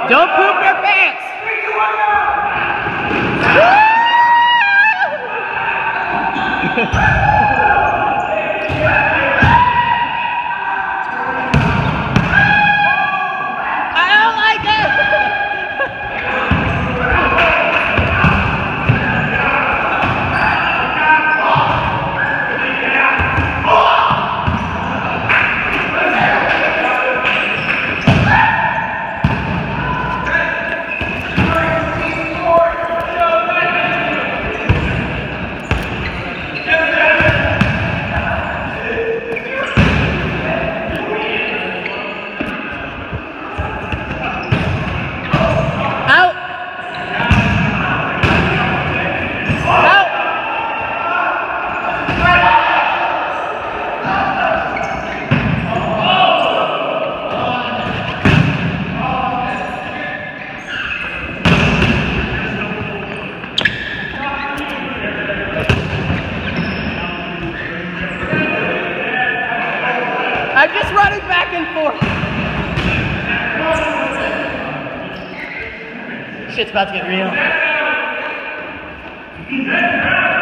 Don't poop your pants! 3, 2, 1, go! I don't like it! I'm just running back and forth. Shit's about to get real.